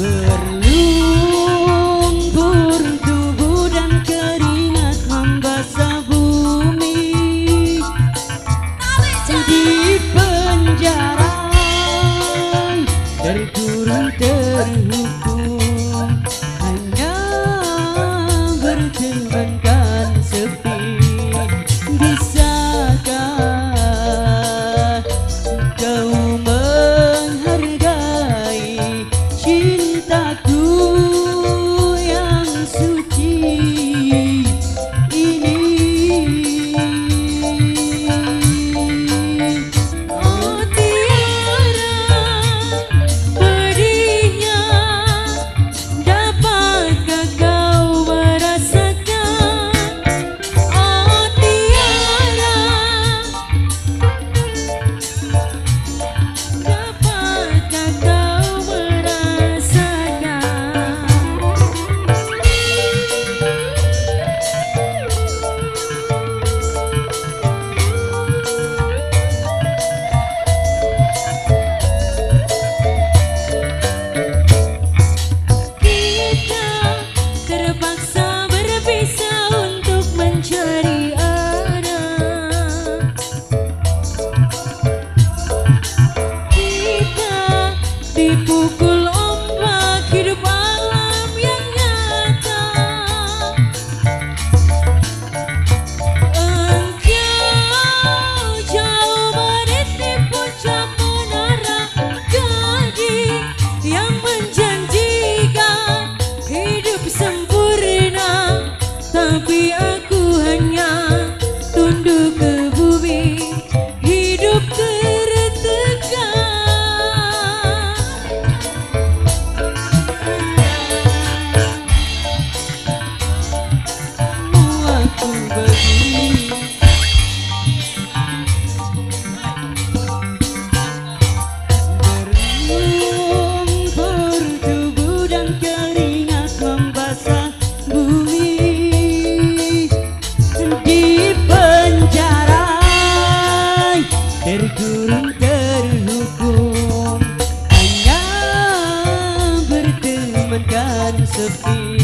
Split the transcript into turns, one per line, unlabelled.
Berlumpur tubuh dan keringat membasah bumi. Di penjara terkurung terhukum, hanya bertemankan sepi. Bisakah kau menghargai cintaku yang suci ini? Oh tiara pedihnya, dapatkah kau merasakan? Oh tiara, dapatkah kau merasakan? Kita terpaksa berpisah untuk mencari arah. Kita dipukul ombak hidup alam yang nyata. Engkau jauh menitip puncak menara gading yang menjanjikan hidup sempurna, tapi aku hanya tunduk ke bumi, hidup tertekan. Aku begini, berlumpur tubuh dan keringat membasah bumi. Di penjara terkurung terhukum, hanya bertemankan sepi.